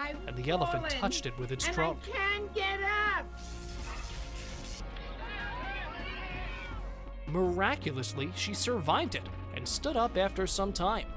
and the elephant touched it with its trunk. I can't get up! Miraculously, she survived it and stood up after some time.